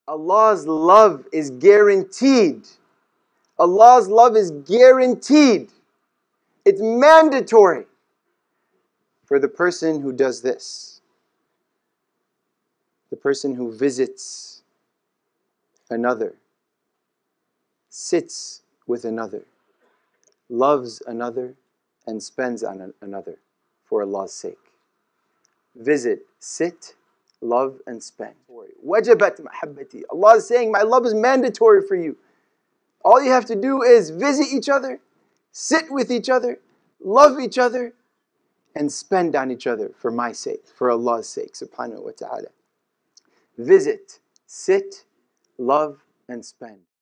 Allah's love is guaranteed. Allah's love is guaranteed. It's mandatory for the person who does this. The person who visits another, sits with another, loves another, and spends on another for Allah's sake. Visit, sit, love, and spend. Wajabat mahabbati. Allah is saying, my love is mandatory for you. All you have to do is visit each other, sit with each other, love each other, and spend on each other for my sake, for Allah's sake, subhanahu wa ta'ala. Visit, sit, love, and spend.